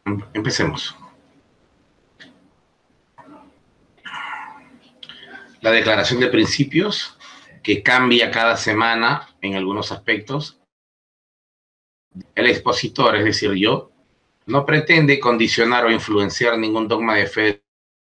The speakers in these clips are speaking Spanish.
Empecemos. La declaración de principios, que cambia cada semana en algunos aspectos. El expositor, es decir, yo, no pretende condicionar o influenciar ningún dogma de fe.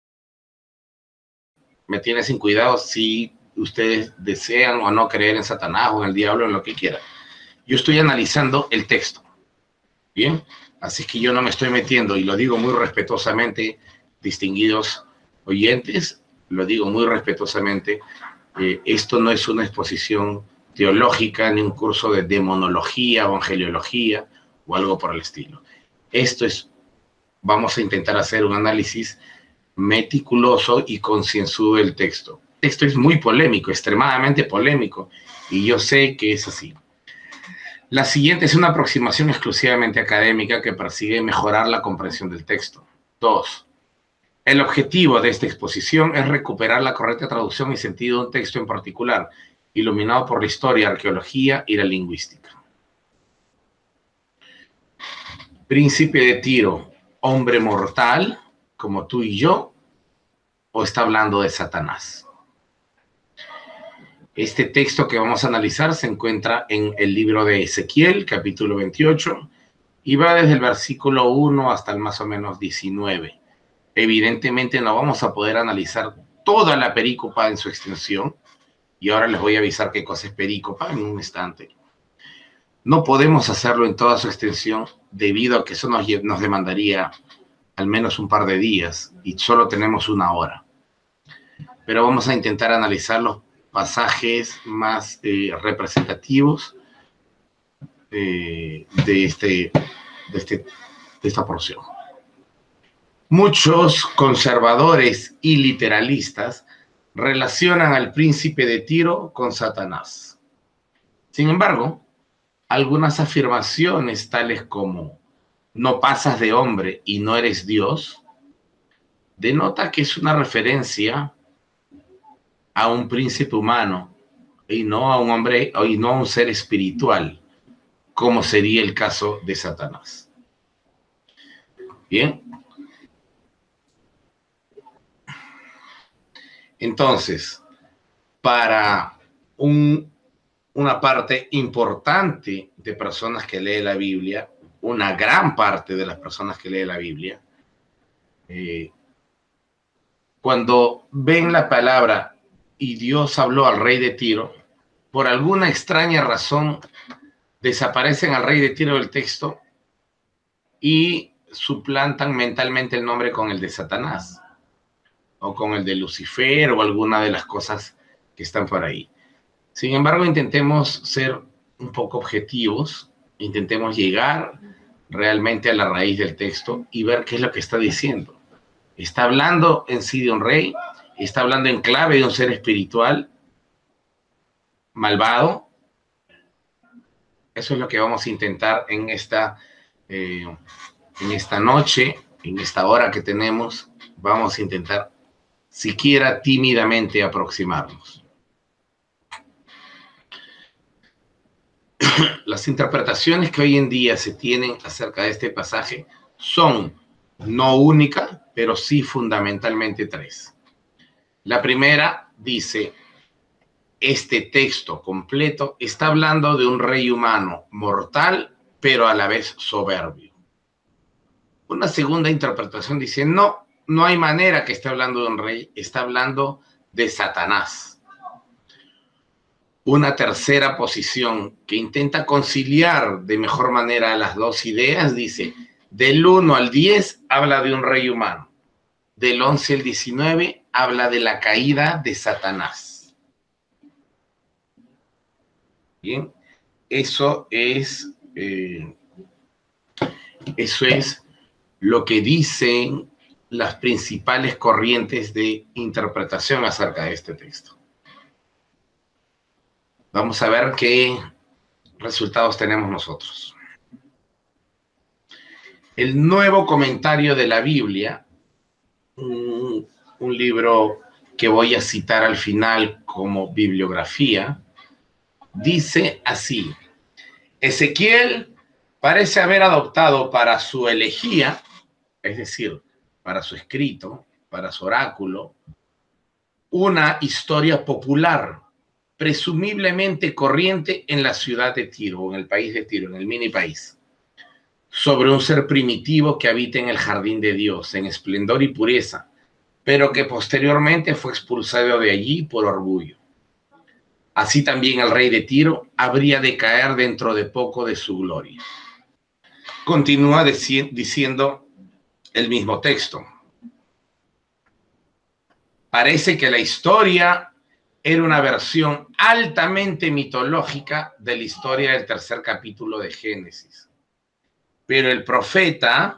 Me tiene sin cuidado si ustedes desean o no creer en Satanás o en el diablo, en lo que quieran. Yo estoy analizando el texto. Bien, así que yo no me estoy metiendo, y lo digo muy respetuosamente, distinguidos oyentes, lo digo muy respetuosamente, esto no es una exposición teológica ni un curso de demonología o angeliología o algo por el estilo. Esto es, vamos a intentar hacer un análisis meticuloso y concienzudo del texto. El texto es muy polémico, extremadamente polémico, y yo sé que es así. La siguiente es una aproximación exclusivamente académica que persigue mejorar la comprensión del texto. 2. El objetivo de esta exposición es recuperar la correcta traducción y sentido de un texto en particular, iluminado por la historia, arqueología y la lingüística. Príncipe de Tiro, hombre mortal, como tú y yo, o está hablando de Satanás. Este texto que vamos a analizar se encuentra en el libro de Ezequiel, capítulo 28, y va desde el versículo 1 hasta el más o menos 19. Evidentemente no vamos a poder analizar toda la perícopa en su extensión, y ahora les voy a avisar qué cosa es perícopa en un instante. No podemos hacerlo en toda su extensión debido a que eso nos demandaría al menos un par de días y solo tenemos una hora. Pero vamos a intentar analizar los pasajes más representativos de esta porción. Muchos conservadores y literalistas relacionan al príncipe de Tiro con Satanás. Sin embargo, algunas afirmaciones tales como no pasas de hombre y no eres Dios, denota que es una referencia a un príncipe humano y no a un hombre, y no a un ser espiritual, como sería el caso de Satanás. Bien. Entonces, para una parte importante de personas que lee la Biblia, una gran parte de las personas que lee la Biblia, cuando ven la palabra y Dios habló al rey de Tiro, por alguna extraña razón desaparecen al rey de Tiro del texto y suplantan mentalmente el nombre con el de Satanás o con el de Lucifer o alguna de las cosas que están por ahí. Sin embargo, intentemos ser un poco objetivos, intentemos llegar realmente a la raíz del texto y ver qué es lo que está diciendo. ¿Está hablando en sí de un rey? ¿Está hablando en clave de un ser espiritual malvado? Eso es lo que vamos a intentar en esta noche, en esta hora que tenemos. Vamos a intentar siquiera tímidamente aproximarnos. Las interpretaciones que hoy en día se tienen acerca de este pasaje son no únicas, pero sí fundamentalmente tres. La primera dice, este texto completo está hablando de un rey humano mortal, pero a la vez soberbio. Una segunda interpretación dice, no hay manera que esté hablando de un rey, está hablando de Satanás. Una tercera posición que intenta conciliar de mejor manera las dos ideas dice, del 1 al 10 habla de un rey humano, del 11 al 19 habla de la caída de Satanás. Bien, eso es lo que dicen las principales corrientes de interpretación acerca de este texto. Vamos a ver qué resultados tenemos nosotros. El Nuevo Comentario de la Biblia, un libro que voy a citar al final como bibliografía, dice así: Ezequiel parece haber adoptado para su elegía es decir, para su escrito, para su oráculo, una historia popular, presumiblemente corriente en la ciudad de Tiro, o en el país de Tiro, en el mini país, sobre un ser primitivo que habita en el jardín de Dios, en esplendor y pureza, pero que posteriormente fue expulsado de allí por orgullo. Así también el rey de Tiro habría de caer dentro de poco de su gloria. Continúa diciendo el mismo texto. Parece que la historia era una versión altamente mitológica de la historia del tercer capítulo de Génesis. Pero el profeta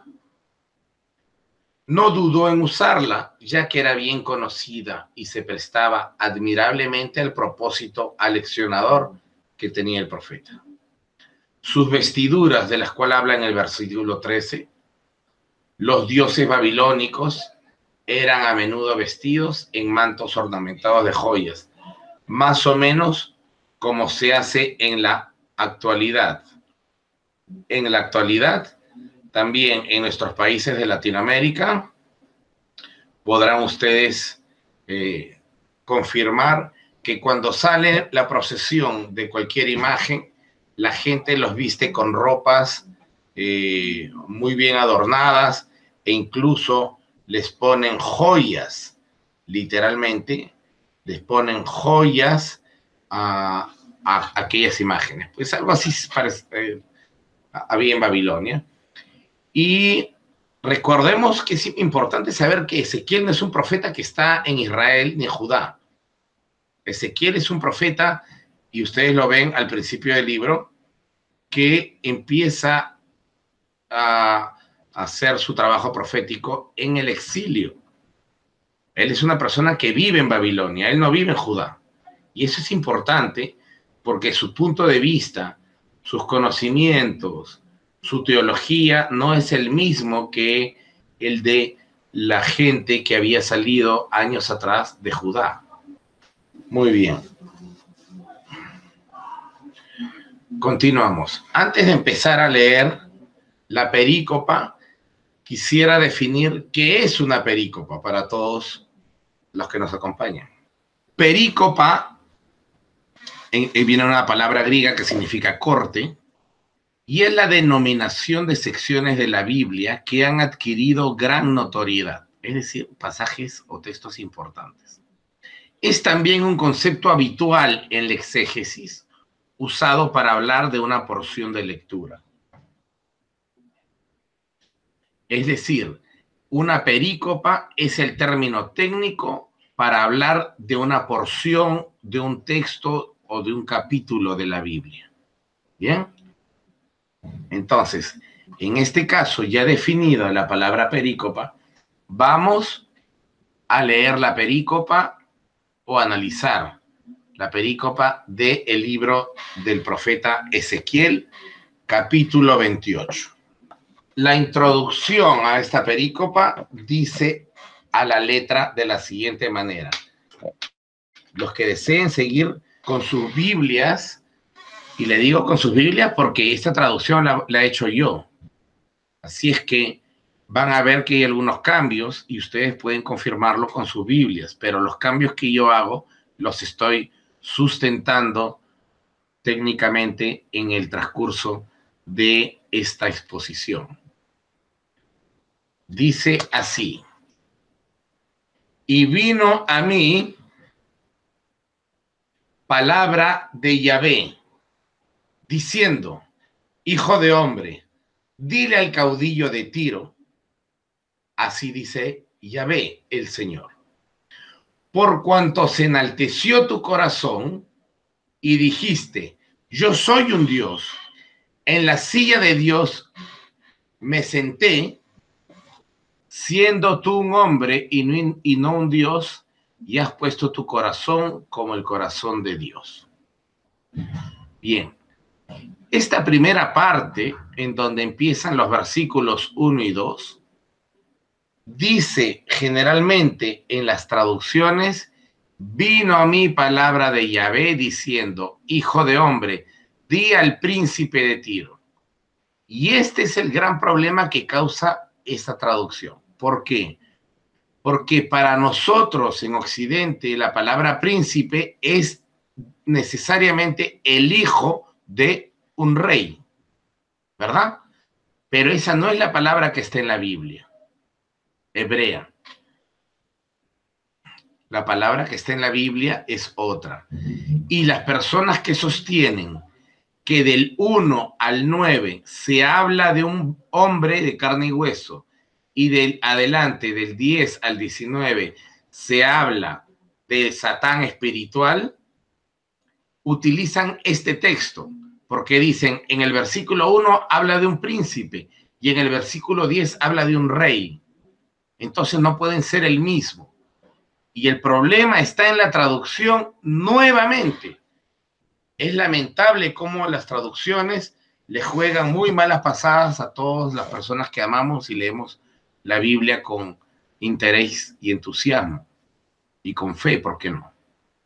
no dudó en usarla, ya que era bien conocida y se prestaba admirablemente al propósito aleccionador que tenía el profeta. Sus vestiduras, de las cuales habla en el versículo 13, los dioses babilónicos eran a menudo vestidos en mantos ornamentados de joyas, más o menos como se hace en la actualidad. En la actualidad, también en nuestros países de Latinoamérica, podrán ustedes confirmar que cuando sale la procesión de cualquier imagen, la gente los viste con ropas muy bien adornadas e incluso les ponen joyas, literalmente, les ponen joyas a aquellas imágenes. Pues algo así había en Babilonia. Y recordemos que es importante saber que Ezequiel no es un profeta que está en Israel ni en Judá. Ezequiel es un profeta, y ustedes lo ven al principio del libro, que empieza a hacer su trabajo profético en el exilio. Él es una persona que vive en Babilonia, él no vive en Judá. Y eso es importante porque su punto de vista, sus conocimientos, su teología no es el mismo que el de la gente que había salido años atrás de Judá. Muy bien. Continuamos. Antes de empezar a leer la perícopa, quisiera definir qué es una perícopa para todos los que nos acompañan. Perícopa viene una palabra griega que significa corte, y es la denominación de secciones de la Biblia que han adquirido gran notoriedad, es decir, pasajes o textos importantes. Es también un concepto habitual en la exégesis, usado para hablar de una porción de lectura. Es decir, una perícopa es el término técnico para hablar de una porción de un texto o de un capítulo de la Biblia. ¿Bien? Entonces, en este caso, ya definida la palabra perícopa, vamos a leer la perícopa o analizar la perícopa del libro del profeta Ezequiel, capítulo 28. La introducción a esta perícopa dice a la letra de la siguiente manera. Los que deseen seguir con sus Biblias, y le digo con sus Biblias porque esta traducción la he hecho yo. Así es que van a ver que hay algunos cambios y ustedes pueden confirmarlo con sus Biblias, pero los cambios que yo hago los estoy sustentando técnicamente en el transcurso de esta exposición. Dice así: y vino a mí palabra de Yahvé, diciendo: hijo de hombre, dile al caudillo de Tiro, así dice Yahvé el Señor, por cuanto se enalteció tu corazón y dijiste: yo soy un Dios, en la silla de Dios me senté, siendo tú un hombre y no un Dios, y has puesto tu corazón como el corazón de Dios. Bien. Esta primera parte, en donde empiezan los versículos 1 y 2, dice generalmente en las traducciones: vino a mí palabra de Yahvé diciendo: hijo de hombre, di al príncipe de Tiro. Y este es el gran problema que causa esta traducción. ¿Por qué? Porque para nosotros en Occidente la palabra príncipe es necesariamente el hijo de un rey, ¿verdad? Pero esa no es la palabra que está en la Biblia hebrea. La palabra que está en la Biblia es otra. Y las personas que sostienen que del 1 al 9 se habla de un hombre de carne y hueso, y del adelante, del 10 al 19, se habla de Satán espiritual, utilizan este texto, porque dicen, en el versículo 1 habla de un príncipe, y en el versículo 10 habla de un rey. Entonces no pueden ser el mismo. Y el problema está en la traducción nuevamente. Es lamentable cómo las traducciones le juegan muy malas pasadas a todas las personas que amamos y leemos la Biblia con interés y entusiasmo y con fe, ¿por qué no?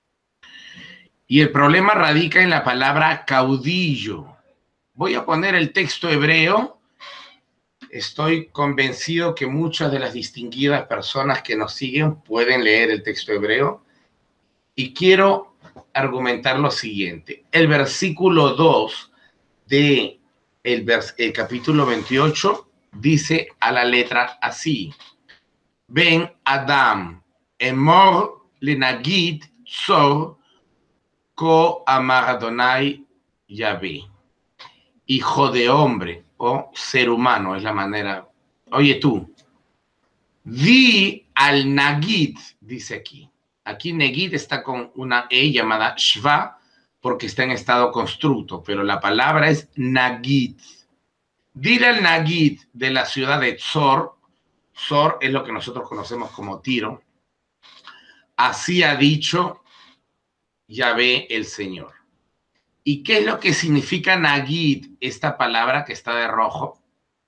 Y el problema radica en la palabra caudillo. Voy a poner el texto hebreo. Estoy convencido que muchas de las distinguidas personas que nos siguen pueden leer el texto hebreo. Y quiero argumentar lo siguiente. El versículo 2 de el capítulo 28 dice a la letra así: Ben Adam, emor lenagid tzor ko amar Adonai Yahvé. Hijo de hombre o ser humano es la manera. Oye tú, di al nagid, dice aquí. Aquí negid está con una E llamada shva porque está en estado constructo, pero la palabra es nagid. Dile al nagid de la ciudad de Tzor, Tzor es lo que nosotros conocemos como Tiro, así ha dicho Yahvé el Señor. ¿Y qué es lo que significa nagid, esta palabra que está de rojo?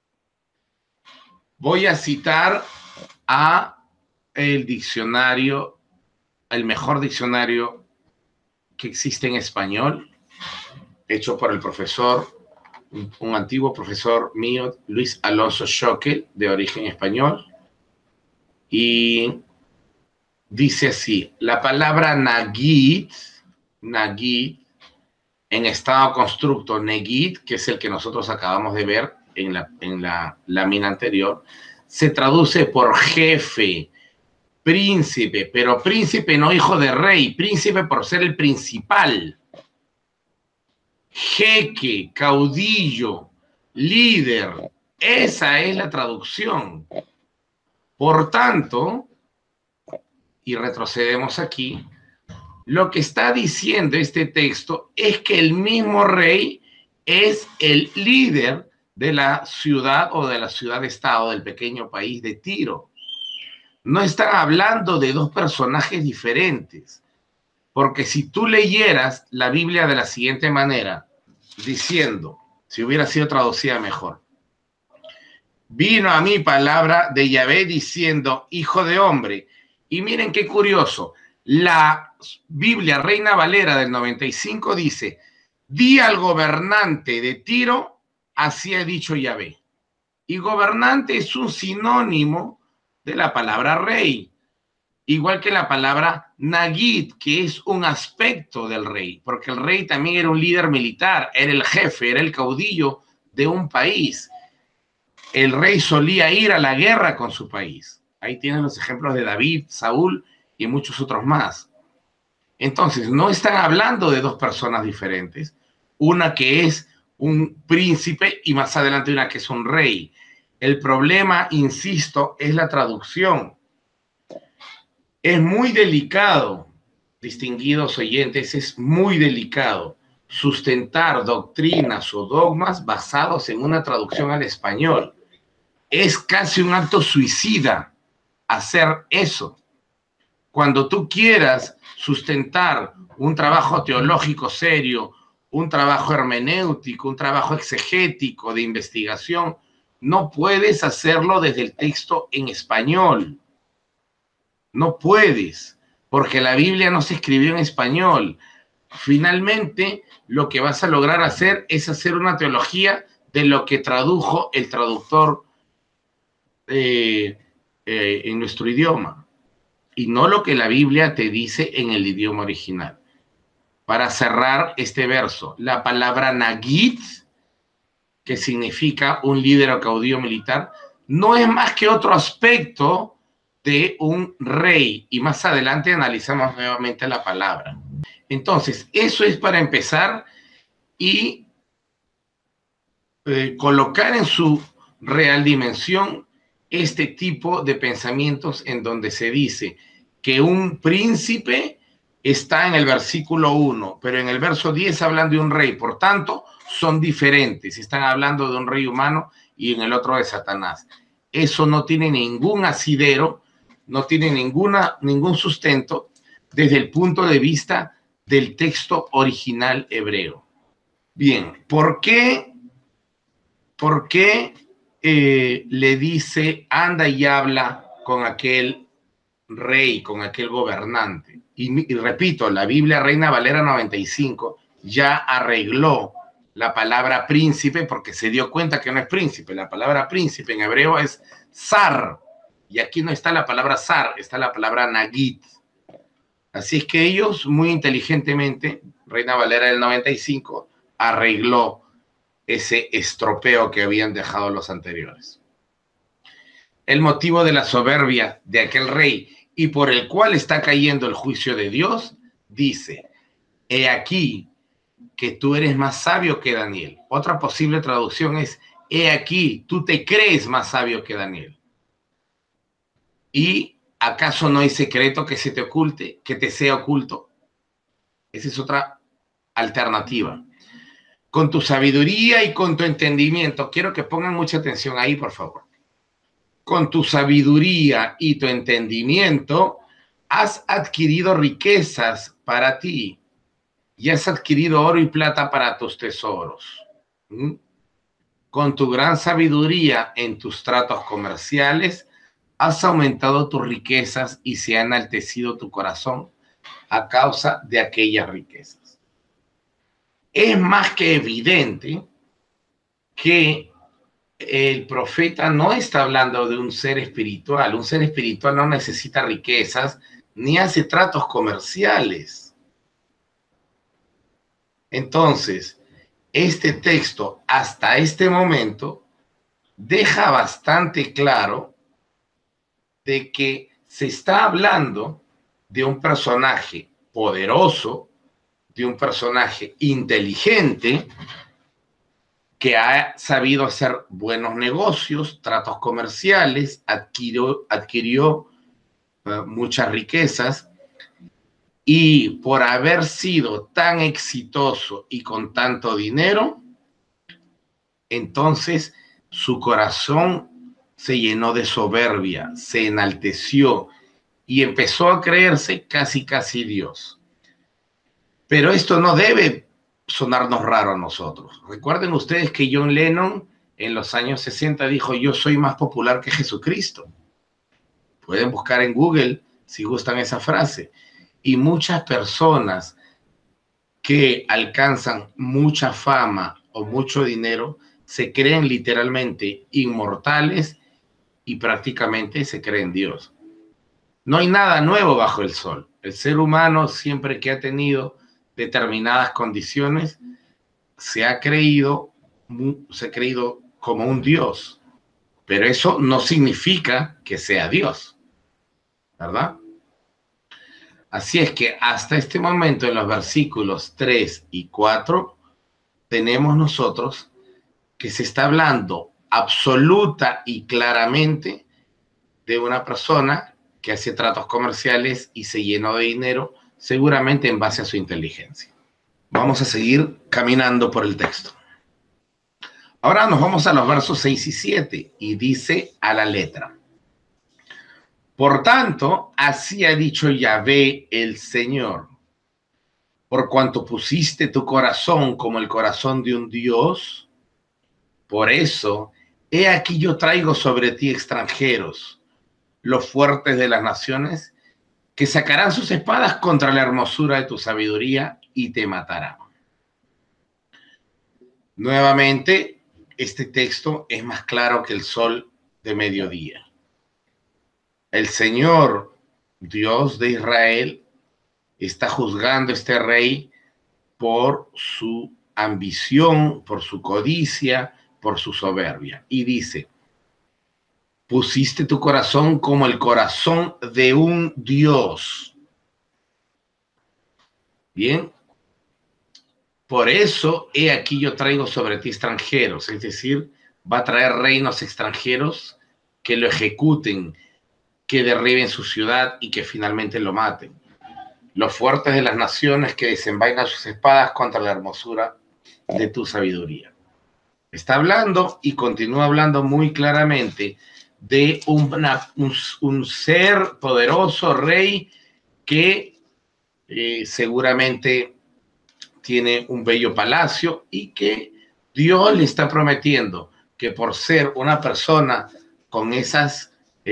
Voy a citar a el diccionario, el mejor diccionario que existe en español, hecho por el profesor, un antiguo profesor mío, Luis Alonso Schockel, de origen español, y dice así: la palabra nagid, en estado constructo, negid, que es el que nosotros acabamos de ver en la lámina anterior, se traduce por jefe, príncipe, pero príncipe no hijo de rey, príncipe por ser el principal, jeque, caudillo, líder. Esa es la traducción. Por tanto, y retrocedemos aquí, lo que está diciendo este texto es que el mismo rey es el líder de la ciudad o de la ciudad-estado del pequeño país de Tiro. No están hablando de dos personajes diferentes, porque si tú leyeras la Biblia de la siguiente manera, diciendo, si hubiera sido traducida mejor: vino a mí palabra de Yahvé diciendo, hijo de hombre. Y miren qué curioso, la Biblia Reina Valera del 95 dice: di al gobernante de Tiro, así ha dicho Yahvé. Y gobernante es un sinónimo de la palabra rey, igual que la palabra nagid, que es un aspecto del rey, porque el rey también era un líder militar, era el jefe, era el caudillo de un país. El rey solía ir a la guerra con su país. Ahí tienen los ejemplos de David, Saúl y muchos otros más. Entonces, no están hablando de dos personas diferentes, una que es un príncipe y más adelante una que es un rey. El problema, insisto, es la traducción. Es muy delicado, distinguidos oyentes, es muy delicado sustentar doctrinas o dogmas basados en una traducción al español. Es casi un acto suicida hacer eso. Cuando tú quieras sustentar un trabajo teológico serio, un trabajo hermenéutico, un trabajo exegético de investigación, no puedes hacerlo desde el texto en español. No puedes, porque la Biblia no se escribió en español. Finalmente, lo que vas a lograr hacer es hacer una teología de lo que tradujo el traductor en nuestro idioma y no lo que la Biblia te dice en el idioma original. Para cerrar este verso, la palabra Nagid, que significa un líder o caudillo militar, no es más que otro aspecto de un rey. Y más adelante analizamos nuevamente la palabra. Entonces, eso es para empezar y colocar en su real dimensión este tipo de pensamientos en donde se dice que un príncipe está en el versículo 1, pero en el verso 10 hablan de un rey, por tanto, son diferentes, están hablando de un rey humano y en el otro de Satanás. Eso no tiene ningún asidero, no tiene ningún sustento desde el punto de vista del texto original hebreo. Bien, ¿por qué le dice, anda y habla con aquel rey, con aquel gobernante? Y repito, la Biblia Reina Valera 95 ya arregló la palabra príncipe porque se dio cuenta que no es príncipe. La palabra príncipe en hebreo es zar. Y aquí no está la palabra zar, está la palabra nagid. Así es que ellos muy inteligentemente, Reina Valera del 95, arregló ese estropeo que habían dejado los anteriores. El motivo de la soberbia de aquel rey y por el cual está cayendo el juicio de Dios, dice, he aquí que tú eres más sabio que Daniel. Otra posible traducción es, he aquí, tú te crees más sabio que Daniel. ¿Y acaso no hay secreto que se te oculte, que te sea oculto? Esa es otra alternativa. Con tu sabiduría y con tu entendimiento, quiero que pongan mucha atención ahí, por favor. Con tu sabiduría y tu entendimiento, has adquirido riquezas para ti y has adquirido oro y plata para tus tesoros. Con tu gran sabiduría en tus tratos comerciales, has aumentado tus riquezas y se ha enaltecido tu corazón a causa de aquellas riquezas. Es más que evidente que el profeta no está hablando de un ser espiritual. Un ser espiritual no necesita riquezas ni hace tratos comerciales. Entonces, este texto hasta este momento deja bastante claro de que se está hablando de un personaje poderoso, de un personaje inteligente, que ha sabido hacer buenos negocios, tratos comerciales, adquirió muchas riquezas, y por haber sido tan exitoso y con tanto dinero, entonces su corazón se llenó de soberbia, se enalteció y empezó a creerse casi Dios. Pero esto no debe sonarnos raro a nosotros. Recuerden ustedes que John Lennon en los años 60 dijo, yo soy más popular que Jesucristo. Pueden buscar en Google si gustan esa frase. Y muchas personas que alcanzan mucha fama o mucho dinero se creen literalmente inmortales y prácticamente se creen Dios. No hay nada nuevo bajo el sol. El ser humano, siempre que ha tenido determinadas condiciones, se ha creído como un Dios. Pero eso no significa que sea Dios, ¿verdad? Así es que hasta este momento, en los versículos 3 y 4, tenemos nosotros que se está hablando absoluta y claramente de una persona que hace tratos comerciales y se llenó de dinero, seguramente en base a su inteligencia. Vamos a seguir caminando por el texto. Ahora nos vamos a los versos 6 y 7 y dice a la letra. Por tanto, así ha dicho Yahvé el Señor, por cuanto pusiste tu corazón como el corazón de un Dios, por eso, he aquí yo traigo sobre ti extranjeros, los fuertes de las naciones, que sacarán sus espadas contra la hermosura de tu sabiduría y te matarán. Nuevamente, este texto es más claro que el sol de mediodía. El Señor, Dios de Israel, está juzgando a este rey por su ambición, por su codicia, por su soberbia. Y dice, pusiste tu corazón como el corazón de un Dios. Bien, por eso he aquí yo traigo sobre ti extranjeros, es decir, va a traer reinos extranjeros que lo ejecuten, que derriben su ciudad y que finalmente lo maten. Los fuertes de las naciones que desenvainan sus espadas contra la hermosura de tu sabiduría. Está hablando y continúa hablando muy claramente de un ser poderoso, rey, que seguramente tiene un bello palacio y que Dios le está prometiendo que por ser una persona con esas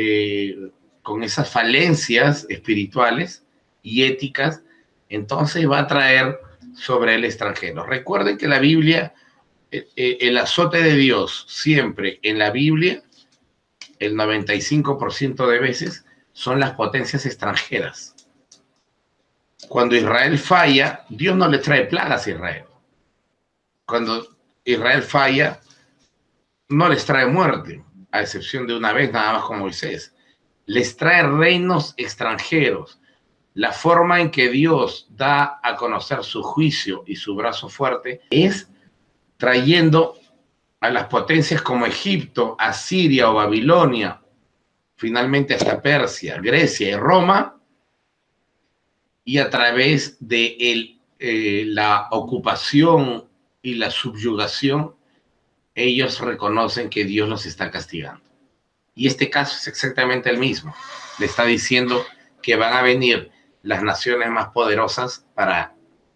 falencias espirituales y éticas, entonces va a traer sobre el extranjero. Recuerden que la Biblia, el azote de Dios siempre en la Biblia, el 95% de veces son las potencias extranjeras. Cuando Israel falla, Dios no le trae plagas a Israel. Cuando Israel falla, no les trae muerte, a excepción de una vez nada más con Moisés. Les trae reinos extranjeros. La forma en que Dios da a conocer su juicio y su brazo fuerte es trayendo a las potencias como Egipto, Asiria o Babilonia, finalmente hasta Persia, Grecia y Roma, y a través de la ocupación y la subyugación, ellos reconocen que Dios los está castigando. Y este caso es exactamente el mismo. Le está diciendo que van a venir las naciones más poderosas para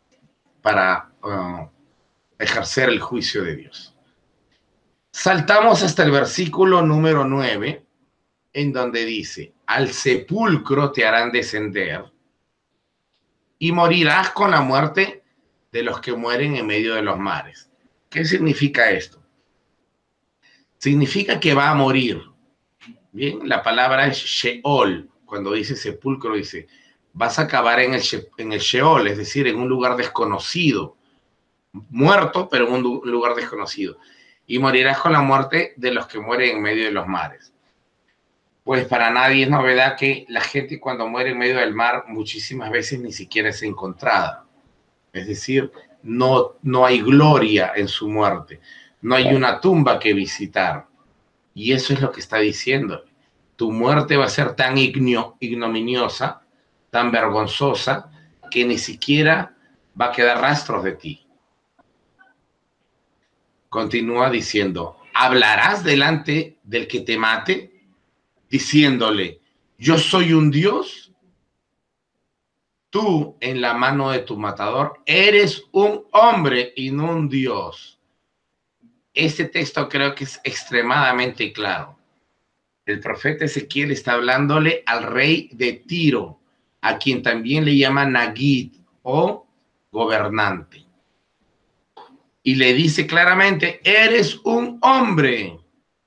ejercer el juicio de Dios. Saltamos hasta el versículo número 9, en donde dice, al sepulcro te harán descender y morirás con la muerte de los que mueren en medio de los mares. ¿Qué significa esto? Significa que va a morir. Bien, la palabra es Sheol. Cuando dice sepulcro, dice, vas a acabar en el Sheol, es decir, en un lugar desconocido. Muerto, pero en un lugar desconocido. Y morirás con la muerte de los que mueren en medio de los mares. Pues para nadie es novedad que la gente cuando muere en medio del mar muchísimas veces ni siquiera es encontrada. Es decir, no hay gloria en su muerte. No hay una tumba que visitar. Y eso es lo que está diciendo. Tu muerte va a ser tan ignominiosa, tan vergonzosa, que ni siquiera va a quedar rastros de ti. Continúa diciendo, ¿hablarás delante del que te mate? Diciéndole, yo soy un Dios. Tú en la mano de tu matador eres un hombre y no un Dios. Este texto creo que es extremadamente claro. El profeta Ezequiel está hablándole al rey de Tiro, a quien también le llama Nagid o gobernante. Y le dice claramente, eres un hombre.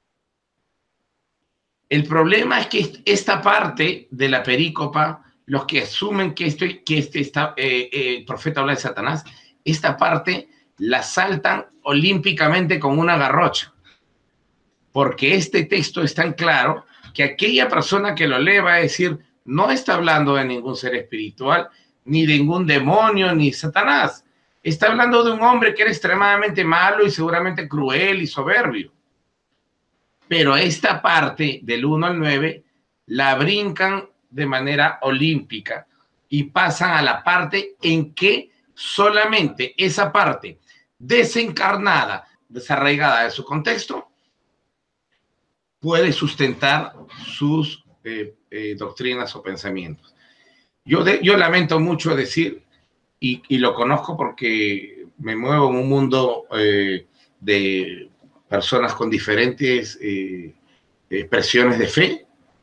El problema es que esta parte de la perícopa, los que asumen que el profeta habla de Satanás, esta parte la saltan olímpicamente con una garrocha. Porque este texto es tan claro que aquella persona que lo lee va a decir, no está hablando de ningún ser espiritual, ni de ningún demonio, ni Satanás. Está hablando de un hombre que era extremadamente malo y seguramente cruel y soberbio. Pero esta parte del 1 al 9 la brincan de manera olímpica y pasan a la parte en que solamente esa parte desencarnada, desarraigada de su contexto, puede sustentar sus doctrinas o pensamientos. Yo lamento mucho decir, y lo conozco porque me muevo en un mundo de personas con diferentes expresiones de fe,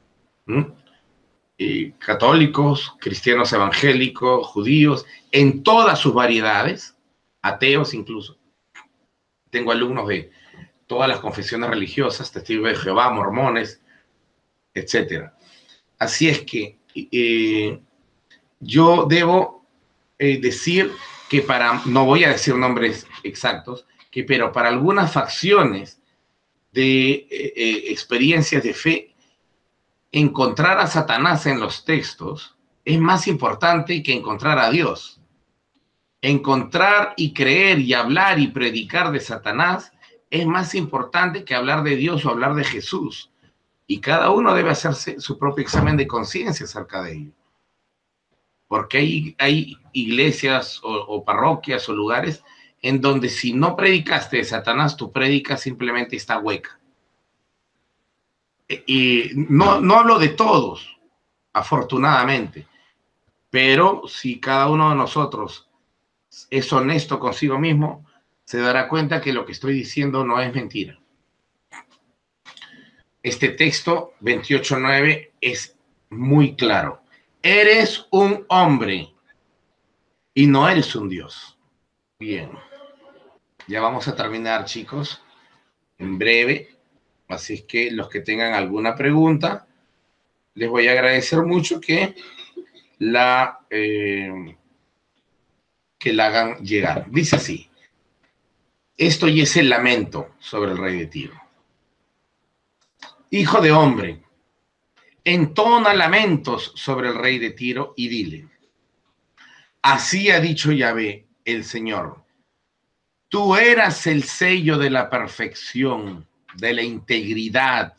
católicos, cristianos evangélicos, judíos, en todas sus variedades, ateos incluso. Tengo alumnos todas las confesiones religiosas, testigos de Jehová, mormones, etcétera. Así es que yo debo decir que no voy a decir nombres exactos, pero para algunas facciones de experiencias de fe, encontrar a Satanás en los textos es más importante que encontrar a Dios. Encontrar y creer y hablar y predicar de Satanás es más importante que hablar de Dios o hablar de Jesús. Y cada uno debe hacerse su propio examen de conciencia acerca de ello. Porque hay iglesias o parroquias o lugares en donde si no predicaste de Satanás, tu prédica simplemente está hueca. Y no hablo de todos, afortunadamente, pero si cada uno de nosotros es honesto consigo mismo, se dará cuenta que lo que estoy diciendo no es mentira. Este texto 28:9 es muy claro. Eres un hombre y no eres un Dios. Bien, ya vamos a terminar, chicos, en breve. Así es que los que tengan alguna pregunta, les voy a agradecer mucho que la hagan llegar. Dice así: esto y es el lamento sobre el rey de Tiro. Hijo de hombre, entona lamentos sobre el rey de Tiro y dile: así ha dicho Yahvé, el Señor, tú eras el sello de la perfección, de la integridad,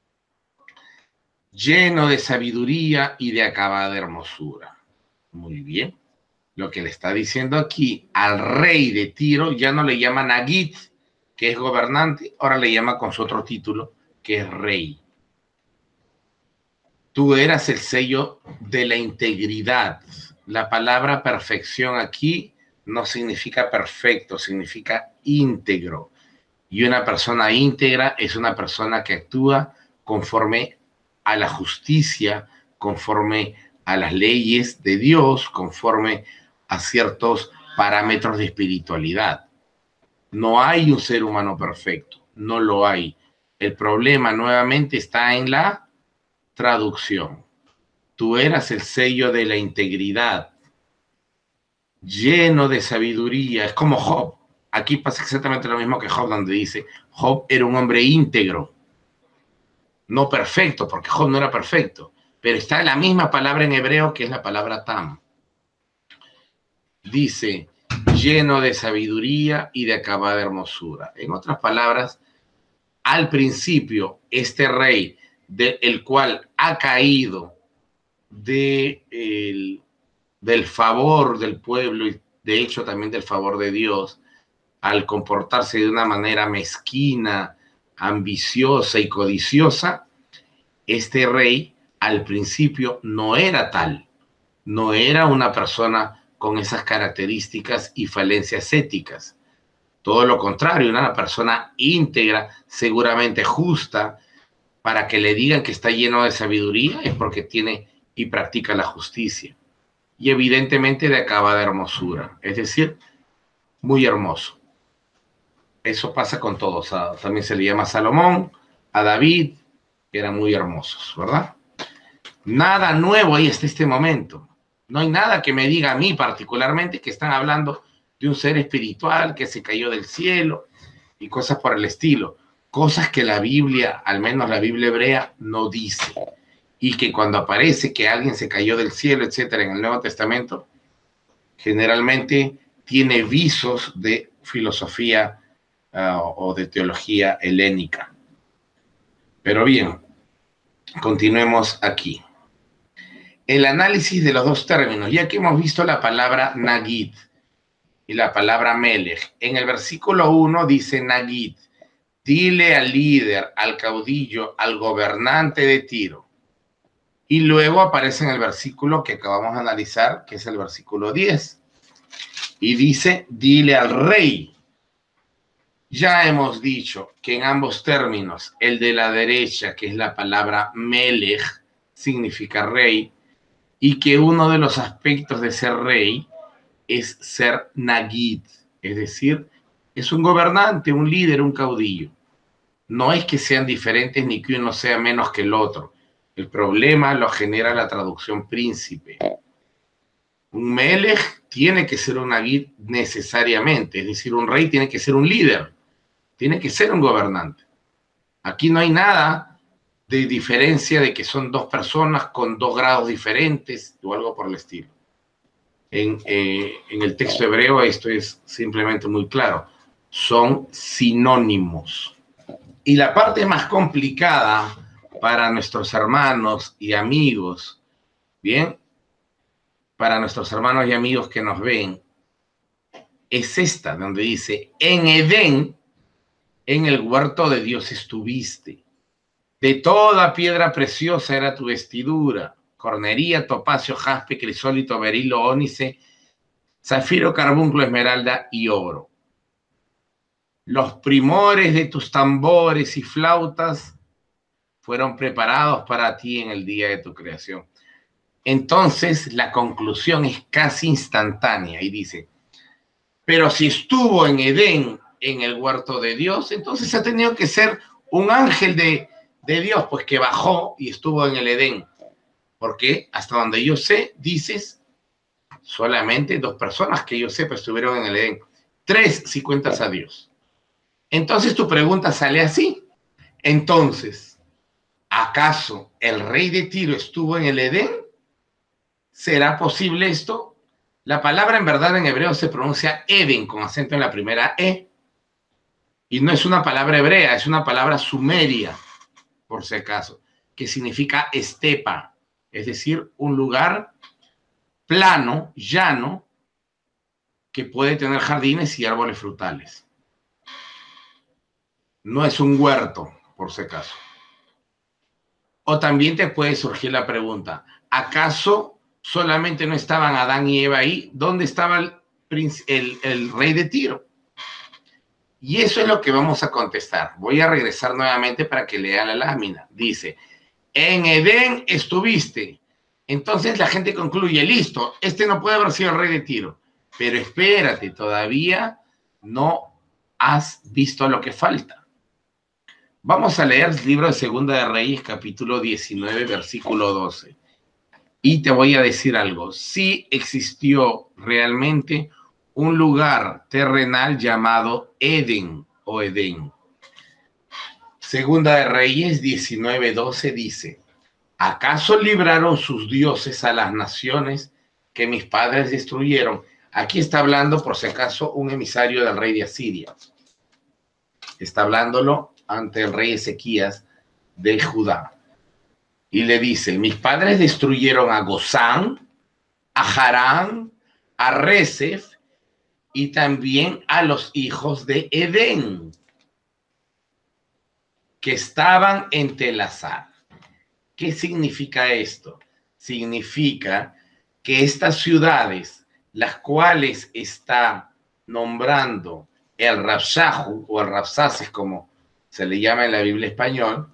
lleno de sabiduría y de acabada hermosura. Muy bien. Lo que le está diciendo aquí al rey de Tiro, ya no le llaman Agit, que es gobernante, ahora le llama con su otro título, que es rey. Tú eras el sello de la integridad. La palabra perfección aquí no significa perfecto, significa íntegro. Y una persona íntegra es una persona que actúa conforme a la justicia, conforme a las leyes de Dios, conforme a ciertos parámetros de espiritualidad. No hay un ser humano perfecto, no lo hay. El problema nuevamente está en la traducción. Tú eras el sello de la integridad, lleno de sabiduría. Es como Job. Aquí pasa exactamente lo mismo que Job, donde dice, Job era un hombre íntegro, no perfecto, porque Job no era perfecto, pero está la misma palabra en hebreo que es la palabra tam. Dice, lleno de sabiduría y de acabada hermosura. En otras palabras, al principio, este rey, el cual ha caído del favor del pueblo y de hecho también del favor de Dios, al comportarse de una manera mezquina, ambiciosa y codiciosa, este rey al principio no era tal, no era una persona con esas características y falencias éticas. Todo lo contrario, una persona íntegra, seguramente justa. Para que le digan que está lleno de sabiduría es porque tiene y practica la justicia. Y evidentemente de acabada hermosura, es decir, muy hermoso. Eso pasa con todos. También se le llama a Salomón, a David, que eran muy hermosos, ¿verdad? Nada nuevo ahí hasta este momento. No hay nada que me diga a mí particularmente que están hablando de un ser espiritual que se cayó del cielo y cosas por el estilo. Cosas que la Biblia, al menos la Biblia hebrea, no dice. Y que cuando aparece que alguien se cayó del cielo, etcétera, en el Nuevo Testamento, generalmente tiene visos de filosofía o de teología helénica. Pero bien, continuemos aquí. El análisis de los dos términos, ya que hemos visto la palabra Nagid y la palabra Melech. En el versículo 1 dice Nagid, dile al líder, al caudillo, al gobernante de Tiro. Y luego aparece en el versículo que acabamos de analizar, que es el versículo 10. Y dice, dile al rey. Ya hemos dicho que en ambos términos, el de la derecha, que es la palabra Melech, significa rey, y que uno de los aspectos de ser rey es ser Nagid, es decir, es un gobernante, un líder, un caudillo. No es que sean diferentes ni que uno sea menos que el otro. El problema lo genera la traducción príncipe. Un melech tiene que ser una guid necesariamente, es decir, un rey tiene que ser un líder, tiene que ser un gobernante. Aquí no hay nada de diferencia de que son dos personas con 2 grados diferentes o algo por el estilo. En el texto hebreo esto es simplemente muy claro. Son sinónimos. Y la parte más complicada para nuestros hermanos y amigos, ¿bien? Para nuestros hermanos y amigos que nos ven, es esta, donde dice, en Edén, en el huerto de Dios estuviste. De toda piedra preciosa era tu vestidura, cornería, topacio, jaspe, crisólito, berilo, ónice, zafiro, carbunclo, esmeralda y oro. Los primores de tus tambores y flautas fueron preparados para ti en el día de tu creación. Entonces la conclusión es casi instantánea y dice, pero si estuvo en Edén, en el huerto de Dios, entonces ha tenido que ser un ángel de Dios, pues que bajó y estuvo en el Edén. Porque hasta donde yo sé, dices, solamente 2 personas que yo sepa estuvieron en el Edén. 3 si cuentas a Dios. Entonces tu pregunta sale así. Entonces, ¿acaso el rey de Tiro estuvo en el Edén? ¿Será posible esto? La palabra en verdad en hebreo se pronuncia Eden con acento en la primera E. Y no es una palabra hebrea, es una palabra sumeria, por si acaso, que significa estepa, es decir, un lugar plano, llano, que puede tener jardines y árboles frutales. No es un huerto, por si acaso. O también te puede surgir la pregunta, ¿acaso solamente no estaban Adán y Eva ahí? ¿Dónde estaba el rey de Tiro? Y eso es lo que vamos a contestar. Voy a regresar nuevamente para que lea la lámina. Dice, en Edén estuviste. Entonces la gente concluye, listo, este no puede haber sido el rey de Tiro. Pero espérate, todavía no has visto lo que falta. Vamos a leer el libro de Segunda de Reyes, capítulo 19, versículo 12. Y te voy a decir algo. Sí existió realmente un lugar terrenal llamado Edén o Edén. Segunda de Reyes 19:12 dice, ¿acaso libraron sus dioses a las naciones que mis padres destruyeron? Aquí está hablando, por si acaso, un emisario del rey de Asiria. Está hablándolo ante el rey Ezequías de Judá. Y le dice, mis padres destruyeron a Gozán, a Harán, a Resef, y también a los hijos de Edén, que estaban en Telasar. ¿Qué significa esto? Significa que estas ciudades, las cuales está nombrando el Rabshahu o el Rabsaces, como se le llama en la Biblia español,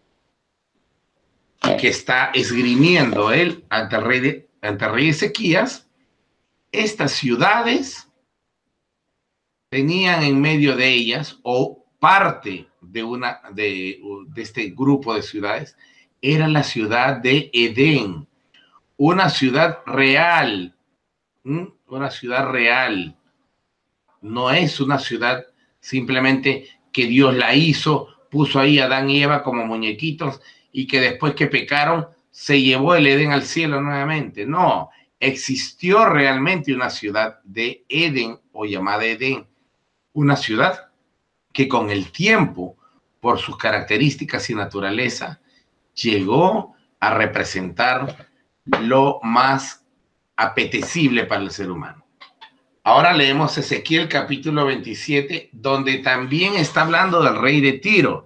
que está esgrimiendo él ante el rey Ezequías, estas ciudades tenían en medio de ellas, o parte de este grupo de ciudades, era la ciudad de Edén, una ciudad real, una ciudad real. No es una ciudad simplemente que Dios la hizo, puso ahí a Adán y Eva como muñequitos y que después que pecaron se llevó el Edén al cielo nuevamente. No, existió realmente una ciudad de Edén o llamada Edén. Una ciudad que con el tiempo, por sus características y naturaleza, llegó a representar lo más apetecible para el ser humano. Ahora leemos Ezequiel capítulo 27, donde también está hablando del rey de Tiro.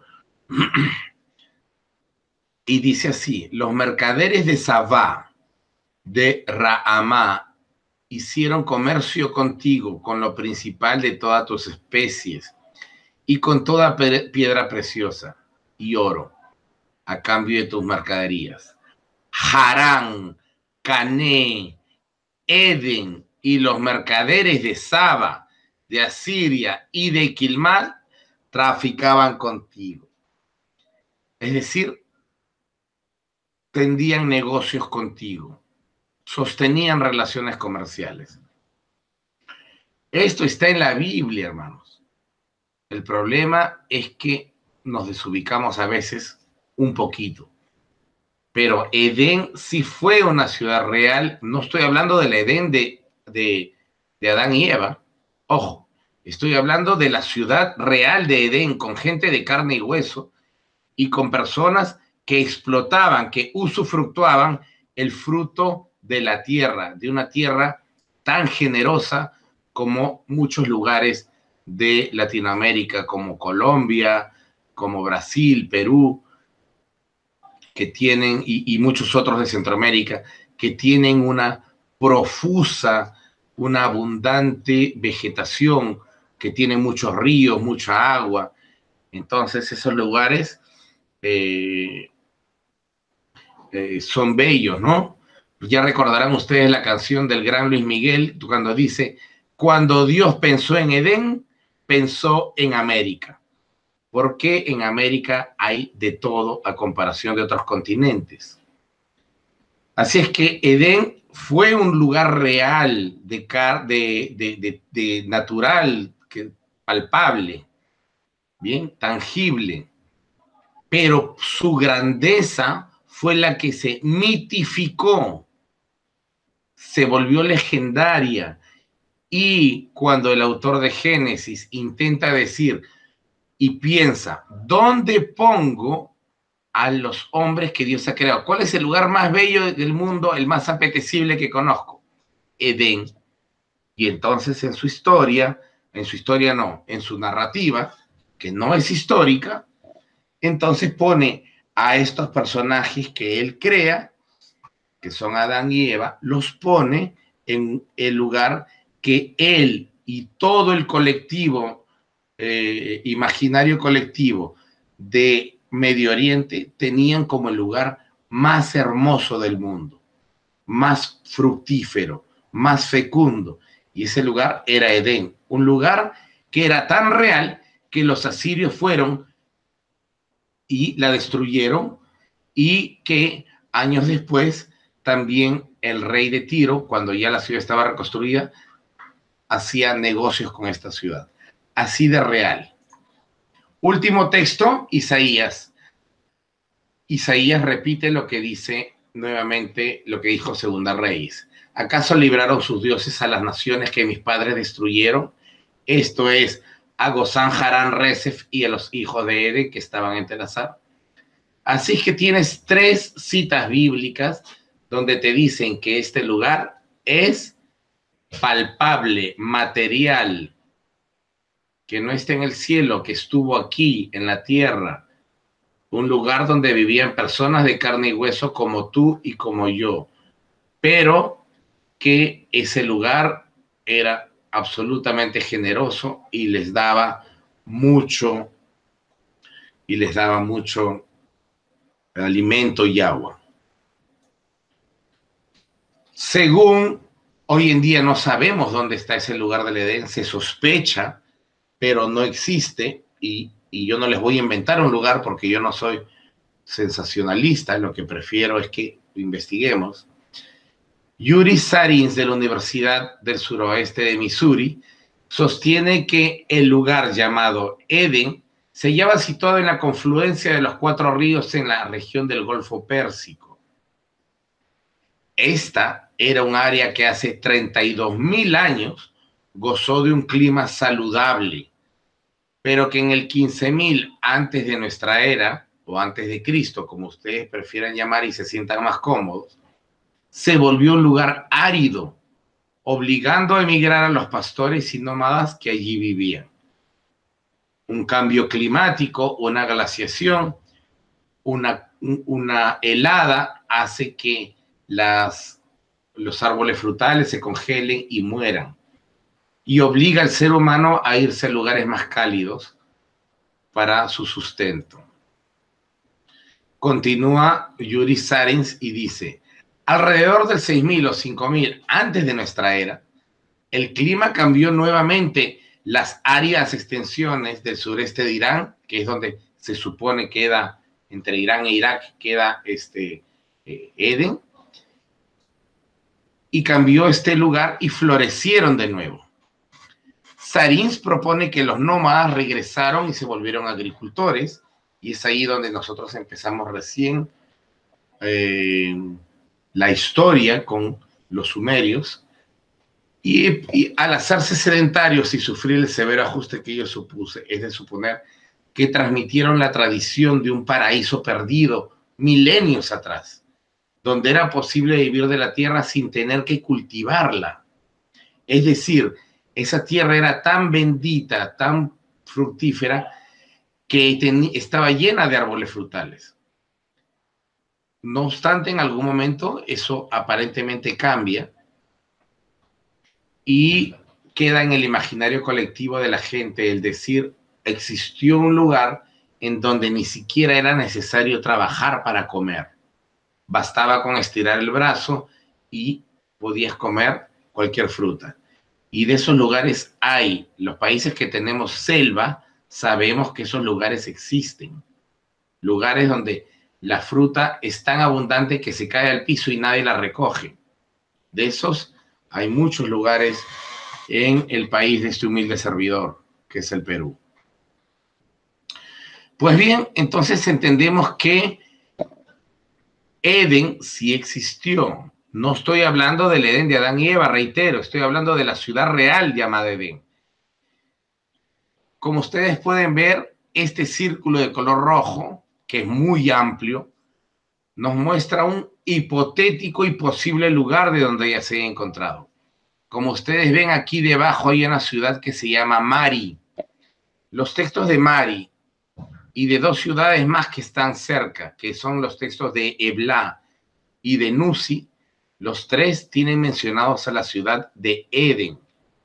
Y dice así, los mercaderes de Sabá, de Raamá, hicieron comercio contigo con lo principal de todas tus especies y con toda piedra preciosa y oro a cambio de tus mercaderías. Harán, Cané, Edén y los mercaderes de Saba, de Asiria y de Quilmal traficaban contigo. Es decir, tendían negocios contigo, sostenían relaciones comerciales. Esto está en la Biblia, hermanos. El problema es que nos desubicamos a veces un poquito. Pero Edén sí fue una ciudad real. No estoy hablando del Edén de Adán y Eva. Ojo, estoy hablando de la ciudad real de Edén, con gente de carne y hueso y con personas que explotaban, que usufructuaban el fruto de la tierra, de una tierra tan generosa como muchos lugares de Latinoamérica, como Colombia, como Brasil, Perú, que tienen, y muchos otros de Centroamérica, que tienen una profusa, una abundante vegetación, que tienen muchos ríos, mucha agua. Entonces esos lugares son bellos, ¿no? Ya recordarán ustedes la canción del gran Luis Miguel, cuando dice, cuando Dios pensó en Edén, pensó en América. Porque en América hay de todo a comparación de otros continentes. Así es que Edén fue un lugar real, de natural, palpable, bien, tangible, pero su grandeza fue la que se mitificó, se volvió legendaria. Y cuando el autor de Génesis intenta decir y piensa, ¿dónde pongo a los hombres que Dios ha creado? ¿Cuál es el lugar más bello del mundo, el más apetecible que conozco? Edén. Y entonces en su historia no, en su narrativa, que no es histórica, entonces pone a estos personajes que él crea, que son Adán y Eva, los pone en el lugar que él y todo el colectivo, imaginario colectivo de Medio Oriente, tenían como el lugar más hermoso del mundo, más fructífero, más fecundo. Y ese lugar era Edén, un lugar que era tan real que los asirios fueron y la destruyeron, y que años después también el rey de Tiro, cuando ya la ciudad estaba reconstruida, hacía negocios con esta ciudad. Así de real. Último texto, Isaías. Isaías repite lo que dice nuevamente, lo que dijo Segunda Reyes. ¿Acaso libraron sus dioses a las naciones que mis padres destruyeron? Esto es, a Gozán, Harán, Resef y a los hijos de Ede que estaban en Telasar. Así que tienes 3 citas bíblicas donde te dicen que este lugar es palpable, material, que no está en el cielo, que estuvo aquí en la tierra, un lugar donde vivían personas de carne y hueso como tú y como yo, pero que ese lugar era absolutamente generoso y les daba mucho alimento y agua. Según hoy en día no sabemos dónde está ese lugar del Edén, se sospecha, pero no existe, y yo no les voy a inventar un lugar porque yo no soy sensacionalista, lo que prefiero es que investiguemos. Yuri Sarins, de la Universidad del Suroeste de Missouri, sostiene que el lugar llamado Edén se hallaba situado en la confluencia de los 4 ríos en la región del Golfo Pérsico. Esta era un área que hace 32.000 años gozó de un clima saludable, pero que en el 15.000 antes de nuestra era, o antes de Cristo, como ustedes prefieran llamar y se sientan más cómodos, se volvió un lugar árido, obligando a emigrar a los pastores y nómadas que allí vivían. Un cambio climático, una glaciación, una helada hace que los árboles frutales se congelen y mueran, y obliga al ser humano a irse a lugares más cálidos para su sustento. Continúa Yuri Sarins y dice, alrededor del 6.000 o 5.000 antes de nuestra era, el clima cambió nuevamente las áridas extensiones del sureste de Irán, que es donde se supone queda entre Irán e Irak queda Edén, y cambió este lugar y florecieron de nuevo. Sarins propone que los nómadas regresaron y se volvieron agricultores, y es ahí donde nosotros empezamos recién la historia con los sumerios, y al hacerse sedentarios y sufrir el severo ajuste que ellos supuse, es de suponer que transmitieron la tradición de un paraíso perdido milenios atrás, donde era posible vivir de la tierra sin tener que cultivarla. Es decir, esa tierra era tan bendita, tan fructífera, que estaba llena de árboles frutales. No obstante, en algún momento eso aparentemente cambia y queda en el imaginario colectivo de la gente el decir, existió un lugar en donde ni siquiera era necesario trabajar para comer. Bastaba con estirar el brazo y podías comer cualquier fruta. Y de esos lugares hay. Los países que tenemos selva, sabemos que esos lugares existen. Lugares donde la fruta es tan abundante que se cae al piso y nadie la recoge. De esos hay muchos lugares en el país de este humilde servidor, que es el Perú. Pues bien, entonces entendemos que Edén sí existió. No estoy hablando del Edén de Adán y Eva, reitero, estoy hablando de la ciudad real llamada Edén. Como ustedes pueden ver, este círculo de color rojo, que es muy amplio, nos muestra un hipotético y posible lugar de donde ella se haya encontrado. Como ustedes ven aquí debajo hay una ciudad que se llama Mari. Los textos de Mari y de dos ciudades más que están cerca, que son los textos de Ebla y de Nusi, los tres tienen mencionados a la ciudad de Edén.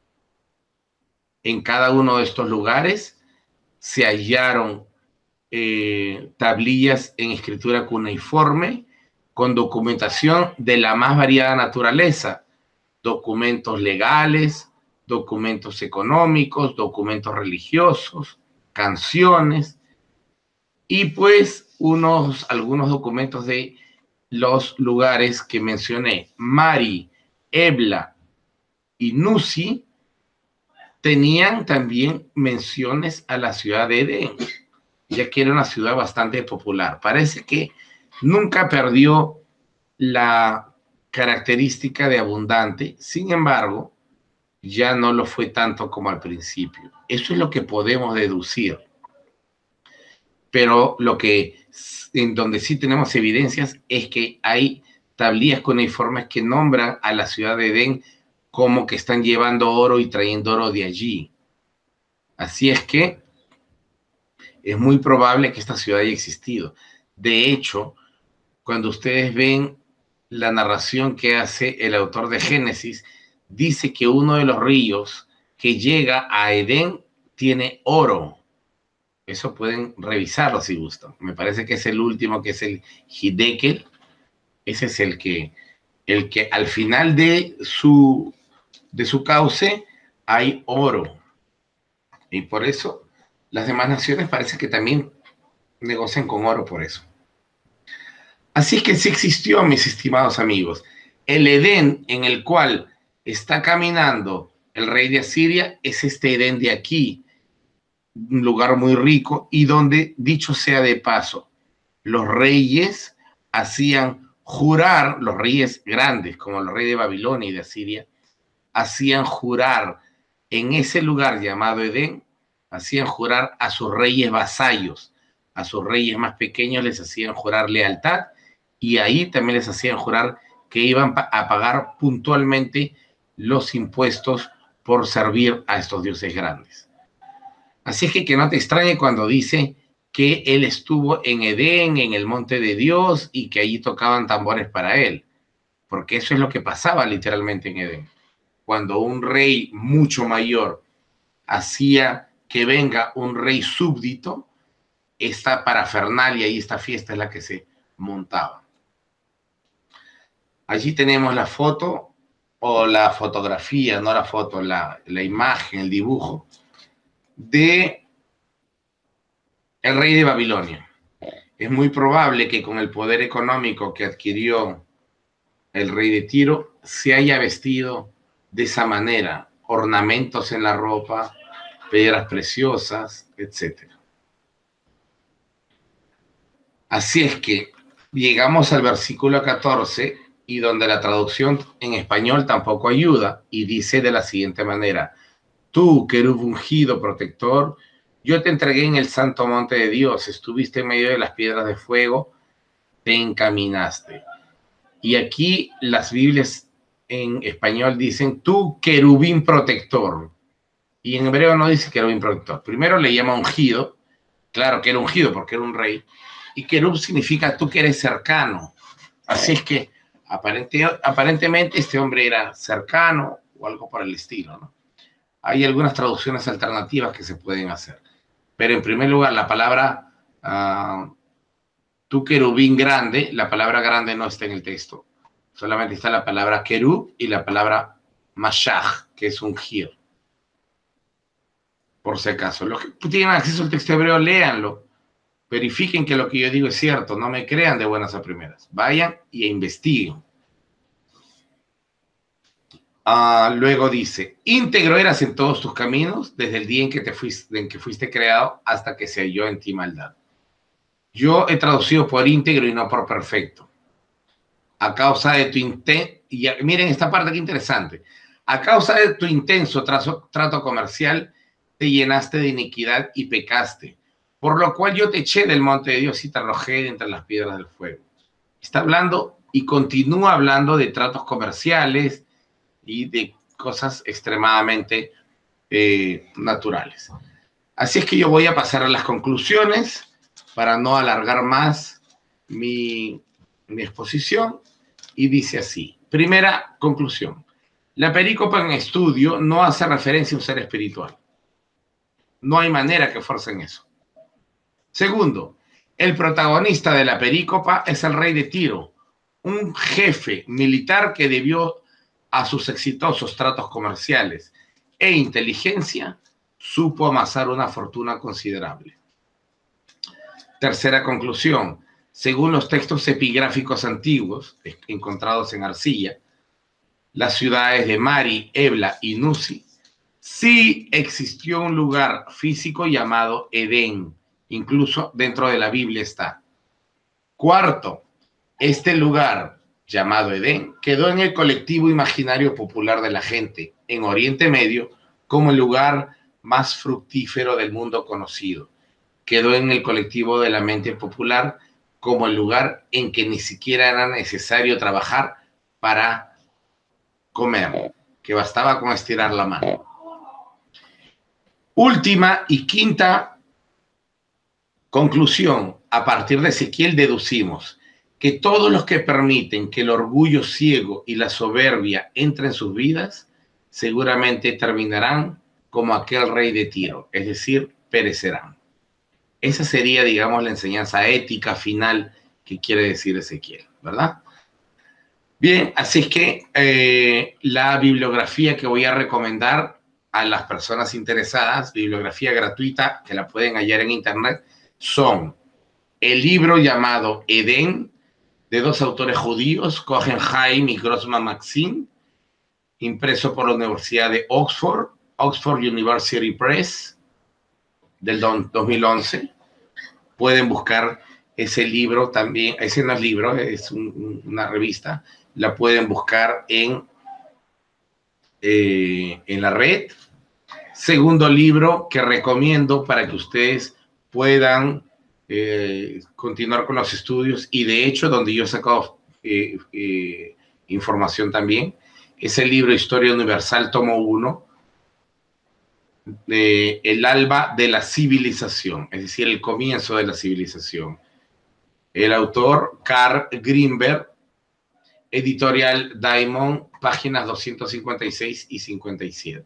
En cada uno de estos lugares se hallaron tablillas en escritura cuneiforme con documentación de la más variada naturaleza, documentos legales, documentos económicos, documentos religiosos, canciones, y pues algunos documentos de los lugares que mencioné, Mari, Ebla y Nusi, tenían también menciones a la ciudad de Edén, ya que era una ciudad bastante popular. Parece que nunca perdió la característica de abundante, sin embargo, ya no lo fue tanto como al principio. Eso es lo que podemos deducir. Pero en donde sí tenemos evidencias es que hay tablillas cuneiformes que nombran a la ciudad de Edén como que están llevando oro y trayendo oro de allí. Así es que es muy probable que esta ciudad haya existido. De hecho, cuando ustedes ven la narración que hace el autor de Génesis, dice que uno de los ríos que llega a Edén tiene oro. Eso pueden revisarlo si gustan. Me parece que es el último, que es el Hidekel. Ese es el que al final de su cauce hay oro. Y por eso las demás naciones parece que también negocian con oro por eso. Así es que sí existió, mis estimados amigos. El Edén en el cual está caminando el rey de Asiria es este Edén de aquí, un lugar muy rico y donde, dicho sea de paso, los reyes hacían jurar, los reyes grandes como el rey de Babilonia y de Asiria, hacían jurar en ese lugar llamado Edén, hacían jurar a sus reyes vasallos, a sus reyes más pequeños les hacían jurar lealtad y ahí también les hacían jurar que iban a pagar puntualmente los impuestos por servir a estos dioses grandes. Así es que no te extrañe cuando dice que él estuvo en Edén, en el monte de Dios, y que allí tocaban tambores para él, porque eso es lo que pasaba literalmente en Edén. Cuando un rey mucho mayor hacía que venga un rey súbdito, esta parafernalia y esta fiesta es la que se montaba. Allí tenemos la foto, o la fotografía, no la foto, la imagen, el dibujo, de el rey de Babilonia. es muy probable que con el poder económico que adquirió el rey de Tiro se haya vestido de esa manera, ornamentos en la ropa, piedras preciosas, etc. Así es que llegamos al versículo 14 y donde la traducción en español tampoco ayuda y dice de la siguiente manera: tú, querub ungido protector, yo te entregué en el santo monte de Dios, estuviste en medio de las piedras de fuego, te encaminaste. Y aquí las Biblias en español dicen tú, querubín protector. Y en hebreo no dice querubín protector. Primero le llama ungido, claro que era ungido porque era un rey, y querub significa tú que eres cercano. Así es que aparentemente este hombre era cercano o algo por el estilo, ¿no? Hay algunas traducciones alternativas que se pueden hacer. Pero en primer lugar, la palabra tú querubín grande, la palabra grande no está en el texto. Solamente está la palabra querub y la palabra mashach, que es ungir. Por si acaso. Los que tienen acceso al texto hebreo, léanlo. Verifiquen que lo que yo digo es cierto. No me crean de buenas a primeras. Vayan y investiguen. Luego dice, íntegro eras en todos tus caminos desde el día en que fuiste creado hasta que se halló en ti maldad. Yo he traducido por íntegro y no por perfecto. A causa de tu miren esta parte que interesante. A causa de tu intenso trato comercial, te llenaste de iniquidad y pecaste, por lo cual yo te eché del monte de Dios y te arrojé entre las piedras del fuego. Está hablando y continúa hablando de tratos comerciales y de cosas extremadamente naturales. Así es que yo voy a pasar a las conclusiones para no alargar más mi exposición, y dice así. Primera conclusión. La perícopa en estudio no hace referencia a un ser espiritual. No hay manera que forcen eso. Segundo, el protagonista de la perícopa es el rey de Tiro, un jefe militar que debió a sus exitosos tratos comerciales e inteligencia, supo amasar una fortuna considerable. Tercera conclusión. Según los textos epigráficos antiguos encontrados en arcilla, las ciudades de Mari, Ebla y Nusi, sí existió un lugar físico llamado Edén. Incluso dentro de la Biblia está. Cuarto, este lugar llamado Edén quedó en el colectivo imaginario popular de la gente en Oriente Medio como el lugar más fructífero del mundo conocido. Quedó en el colectivo de la mente popular como el lugar en que ni siquiera era necesario trabajar para comer, que bastaba con estirar la mano. Última y quinta conclusión. A partir de Ezequiel deducimos que todos los que permiten que el orgullo ciego y la soberbia entren en sus vidas, seguramente terminarán como aquel rey de Tiro, es decir, perecerán. Esa sería, digamos, la enseñanza ética final que quiere decir Ezequiel, ¿verdad? Bien, así es que la bibliografía que voy a recomendar a las personas interesadas, bibliografía gratuita que la pueden hallar en internet, son el libro llamado Edén, de dos autores judíos, Cohen Haim y Grossman Maxim, impreso por la Universidad de Oxford, Oxford University Press, del 2011. Pueden buscar ese libro también, ese no es libro, es una revista, la pueden buscar en la red. Segundo libro que recomiendo para que ustedes puedan continuar con los estudios, y de hecho donde yo he sacado información también, es el libro Historia Universal, tomo 1, El alba de la civilización, es decir, el comienzo de la civilización. El autor, Carl Greenberg, editorial Diamond, páginas 256 y 57.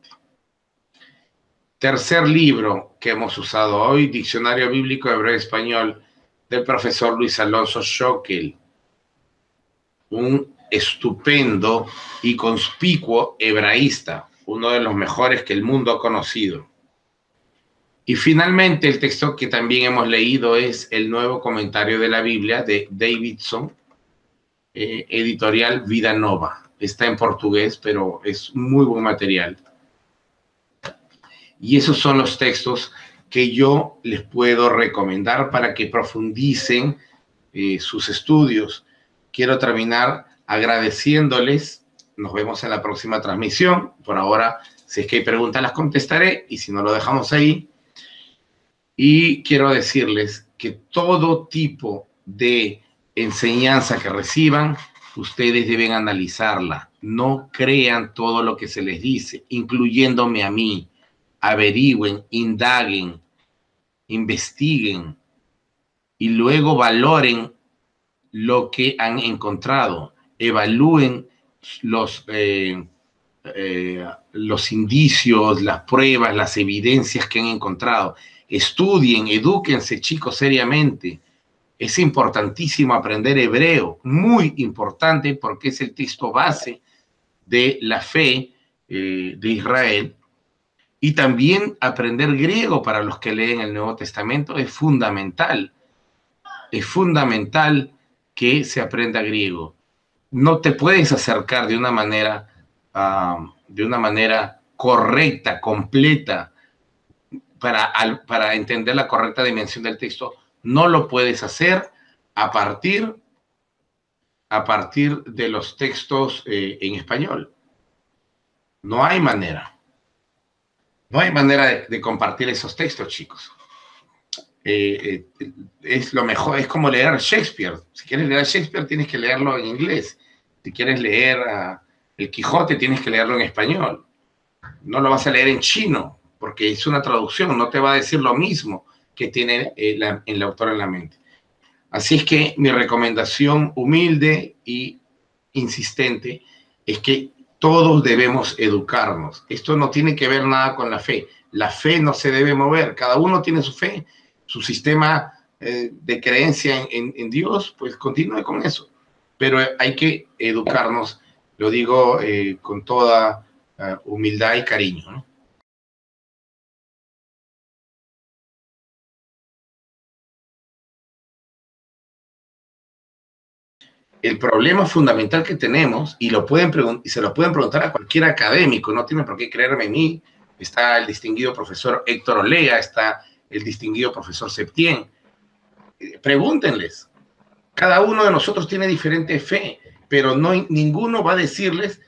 Tercer libro que hemos usado hoy, Diccionario Bíblico Hebreo-Español, del profesor Luis Alonso Schockel. Un estupendo y conspicuo hebraísta, uno de los mejores que el mundo ha conocido. Y finalmente, el texto que también hemos leído es el Nuevo Comentario de la Biblia de Davidson, editorial Vida Nova. Está en portugués, pero es muy buen material. Y esos son los textos que yo les puedo recomendar para que profundicen sus estudios. Quiero terminar agradeciéndoles. Nos vemos en la próxima transmisión. Por ahora, si es que hay preguntas, las contestaré, y si no, lo dejamos ahí. Y quiero decirles que todo tipo de enseñanza que reciban, ustedes deben analizarla. No crean todo lo que se les dice, incluyéndome a mí. Averigüen, indaguen, investiguen y luego valoren lo que han encontrado. Evalúen los indicios, las pruebas, las evidencias que han encontrado. Estudien, edúquense, chicos, seriamente. Es importantísimo aprender hebreo, muy importante, porque es el texto base de la fe de Israel. Y también aprender griego para los que leen el Nuevo Testamento es fundamental. Es fundamental que se aprenda griego. No te puedes acercar de una manera correcta, completa, para entender la correcta dimensión del texto. No lo puedes hacer a partir de los textos en español. No hay manera. No hay manera de compartir esos textos, chicos. Es lo mejor, es como leer Shakespeare. Si quieres leer Shakespeare, tienes que leerlo en inglés. Si quieres leer El Quijote, tienes que leerlo en español. No lo vas a leer en chino, porque es una traducción, no te va a decir lo mismo que tiene el autor en la mente. Así es que mi recomendación humilde y insistente es que todos debemos educarnos. Esto no tiene que ver nada con la fe. La fe no se debe mover. Cada uno tiene su fe, su sistema de creencia en Dios, pues continúe con eso. Pero hay que educarnos, lo digo con toda humildad y cariño, ¿no? El problema fundamental que tenemos, y se lo pueden preguntar a cualquier académico, no tiene por qué creerme a mí, está el distinguido profesor Héctor Olea, está el distinguido profesor Septién, pregúntenles. Cada uno de nosotros tiene diferente fe, pero ninguno va a decirles,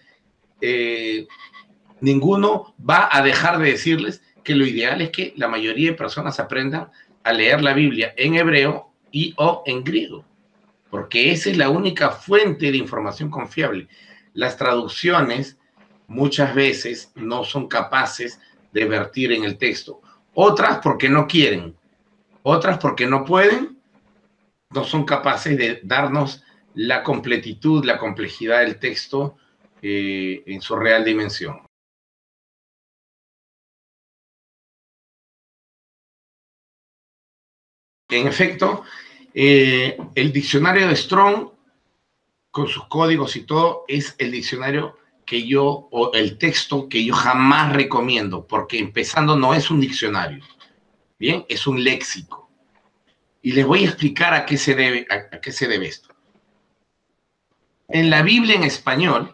ninguno va a dejar de decirles que lo ideal es que la mayoría de personas aprendan a leer la Biblia en hebreo o en griego, porque esa es la única fuente de información confiable. Las traducciones muchas veces no son capaces de vertir en el texto. Otras porque no quieren, otras porque no pueden, no son capaces de darnos la completitud, la complejidad del texto en su real dimensión. En efecto, el diccionario de Strong, con sus códigos y todo, es el diccionario o el texto que yo jamás recomiendo, porque empezando no es un diccionario, ¿bien? Es un léxico. Y les voy a explicar a qué se debe esto. En la Biblia en español,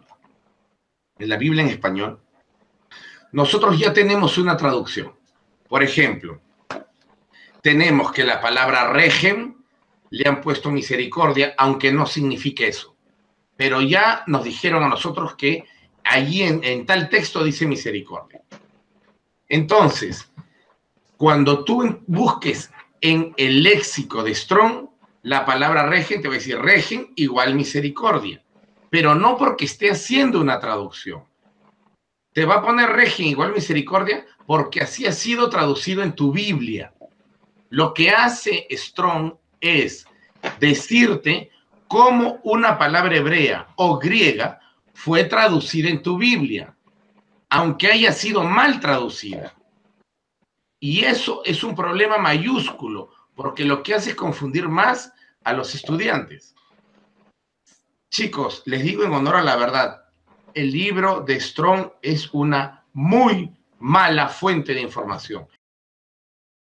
nosotros ya tenemos una traducción. Por ejemplo, tenemos que la palabra régimen le han puesto misericordia, aunque no signifique eso. Pero ya nos dijeron a nosotros que allí en tal texto dice misericordia. Entonces, cuando tú busques en el léxico de Strong la palabra régimen, te va a decir régimen igual misericordia, pero no porque esté haciendo una traducción. Te va a poner régimen igual misericordia porque así ha sido traducido en tu Biblia. Lo que hace Strong es decirte cómo una palabra hebrea o griega fue traducida en tu Biblia, aunque haya sido mal traducida. Y eso es un problema mayúsculo, porque lo que hace es confundir más a los estudiantes. Chicos, les digo en honor a la verdad, el libro de Strong es una muy mala fuente de información.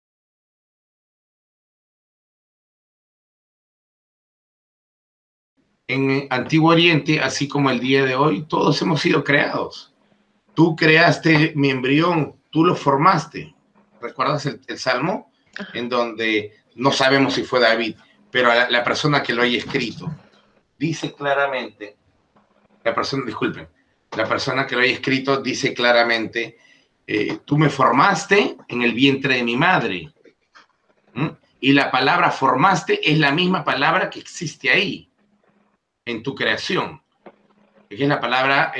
En Antiguo Oriente, así como el día de hoy, todos hemos sido creados. Tú creaste mi embrión, tú lo formaste. ¿Recuerdas el Salmo? En donde no sabemos si fue David, pero la persona que lo haya escrito dice claramente, la persona que lo haya escrito dice claramente, tú me formaste en el vientre de mi madre. ¿Mm? Y la palabra formaste es la misma palabra que existe ahí, en tu creación, que es la palabra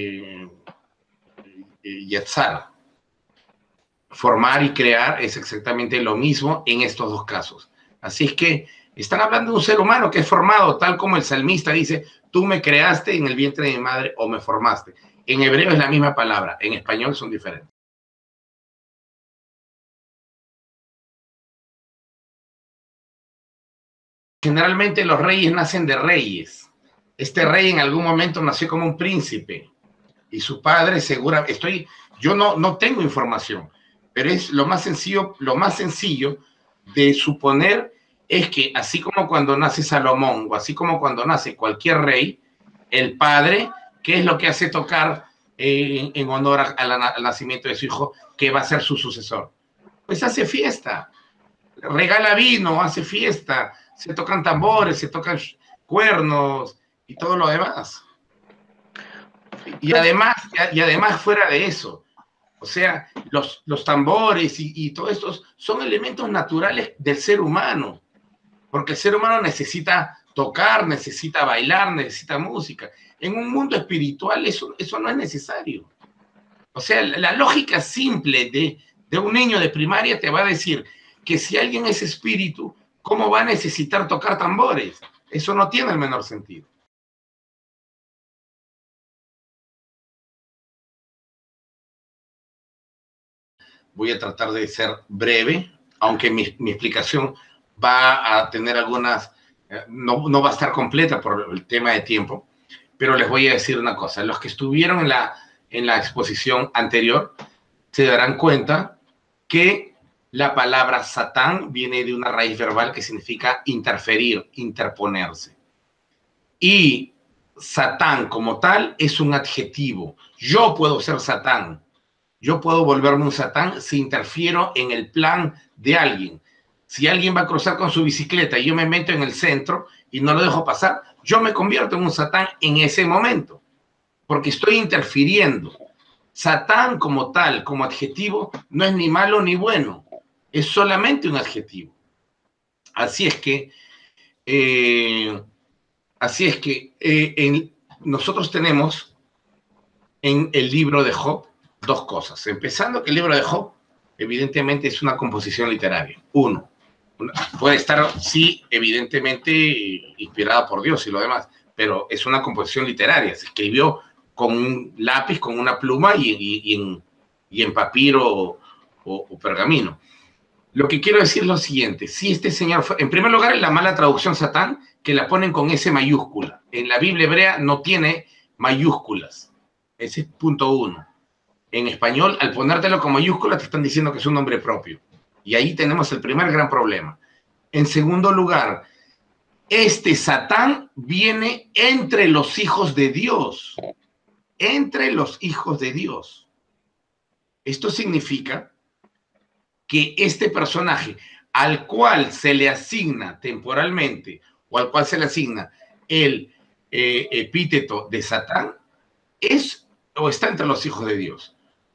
yatzar. Formar y crear es exactamente lo mismo en estos dos casos. Así es que están hablando de un ser humano que es formado, tal como el salmista dice, tú me creaste en el vientre de mi madre o me formaste. En hebreo es la misma palabra, en español son diferentes. Generalmente los reyes nacen de reyes. Este rey en algún momento nació como un príncipe y su padre yo no tengo información, pero es lo más sencillo de suponer es que así como cuando nace Salomón o así como cuando nace cualquier rey, el padre, ¿qué es lo que hace tocar en honor al nacimiento de su hijo, que va a ser su sucesor? Pues hace fiesta, regala vino, hace fiesta, se tocan tambores, se tocan cuernos y todo lo demás. Y además fuera de eso, o sea, los tambores y todo esto son elementos naturales del ser humano, porque el ser humano necesita tocar, necesita bailar, necesita música. En un mundo espiritual eso no es necesario. O sea, la lógica simple de un niño de primaria te va a decir que si alguien es espíritu, ¿cómo va a necesitar tocar tambores? Eso no tiene el menor sentido. Voy a tratar de ser breve, aunque mi explicación va a tener algunas, no va a estar completa por el tema de tiempo, pero les voy a decir una cosa. Los que estuvieron en la exposición anterior se darán cuenta que la palabra Satán viene de una raíz verbal que significa interferir, interponerse. Y Satán como tal es un adjetivo. Yo puedo ser Satán. Yo puedo volverme un Satán si interfiero en el plan de alguien. Si alguien va a cruzar con su bicicleta y yo me meto en el centro y no lo dejo pasar, yo me convierto en un Satán en ese momento, porque estoy interfiriendo. Satán como tal, como adjetivo, no es ni malo ni bueno, es solamente un adjetivo. Así es que nosotros tenemos en el libro de Job dos cosas. Empezando que el libro de Job evidentemente es una composición literaria. Puede estar, sí, evidentemente inspirada por Dios y lo demás, pero es una composición literaria. Se escribió con un lápiz, con una pluma y en papiro o pergamino. Lo que quiero decir es lo siguiente. Si este señor fue, en primer lugar, en la mala traducción Satán, que la ponen con S mayúscula. En la Biblia hebrea no tiene mayúsculas. Ese es punto uno. En español, al ponértelo con mayúsculas, te están diciendo que es un nombre propio. Y ahí tenemos el primer gran problema. En segundo lugar, este Satán viene entre los hijos de Dios. Entre los hijos de Dios. Esto significa que este personaje al cual se le asigna temporalmente o al cual se le asigna el epíteto de Satán es o está entre los hijos de Dios.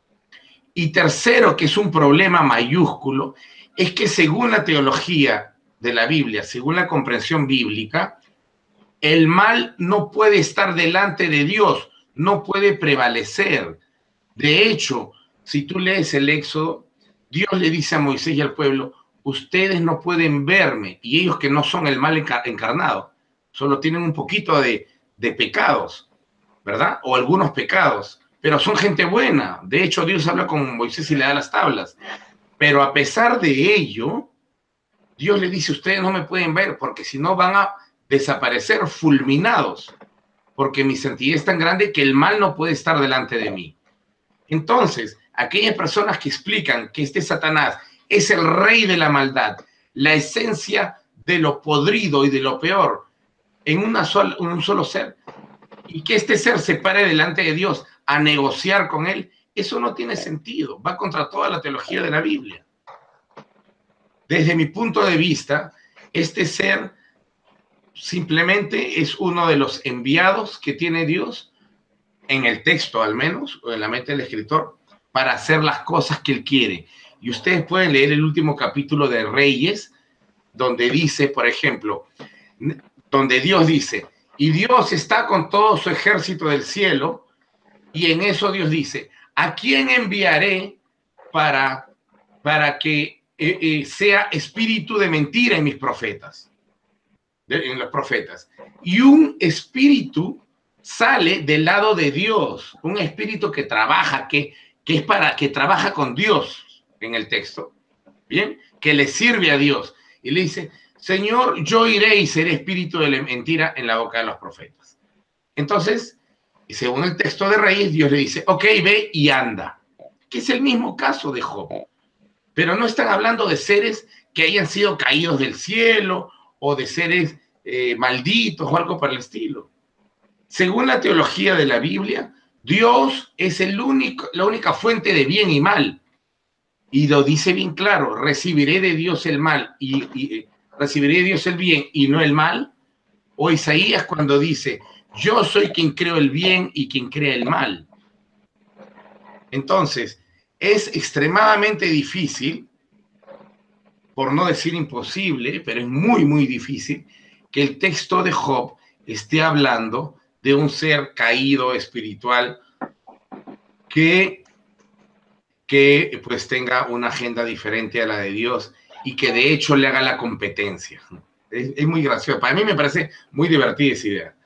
Y tercero, que es un problema mayúsculo, es que según la teología de la Biblia, según la comprensión bíblica, el mal no puede estar delante de Dios, no puede prevalecer. De hecho, si tú lees el Éxodo, Dios le dice a Moisés y al pueblo, ustedes no pueden verme, y ellos que no son el mal encarnado, solo tienen un poquito de pecados, ¿verdad? O algunos pecados, pero son gente buena. De hecho, Dios habla con Moisés y le da las tablas. Pero a pesar de ello, Dios le dice, ustedes no me pueden ver porque si no van a desaparecer fulminados, porque mi santidad es tan grande que el mal no puede estar delante de mí. Entonces, aquellas personas que explican que este Satanás es el rey de la maldad, la esencia de lo podrido y de lo peor, en un solo ser, y que este ser se pare delante de Dios a negociar con él, eso no tiene sentido, va contra toda la teología de la Biblia. Desde mi punto de vista, este ser simplemente es uno de los enviados que tiene Dios, en el texto al menos, o en la mente del escritor, para hacer las cosas que él quiere. Y ustedes pueden leer el último capítulo de Reyes, donde dice, por ejemplo, donde Dios dice, y Dios está con todo su ejército del cielo, y en eso Dios dice, ¿a quién enviaré para que sea espíritu de mentira en mis profetas? En los profetas. Y un espíritu sale del lado de Dios, un espíritu que trabaja, que trabaja con Dios en el texto, ¿bien? Que le sirve a Dios. Y le dice, Señor, yo iré y seré espíritu de mentira en la boca de los profetas. Entonces, según el texto de Reyes, Dios le dice, ok, ve y anda. Que es el mismo caso de Job. Pero no están hablando de seres que hayan sido caídos del cielo o de seres malditos o algo por el estilo. Según la teología de la Biblia, Dios es la única fuente de bien y mal. Y lo dice bien claro, recibiré de Dios el mal y recibiré de Dios el bien y no el mal. O Isaías cuando dice, yo soy quien creo el bien y quien cree el mal. Entonces, es extremadamente difícil, por no decir imposible, pero es muy, muy difícil, que el texto de Job esté hablando de un ser caído espiritual que pues tenga una agenda diferente a la de Dios y que de hecho le haga la competencia. Es muy gracioso. Para mí me parece muy divertida esa idea.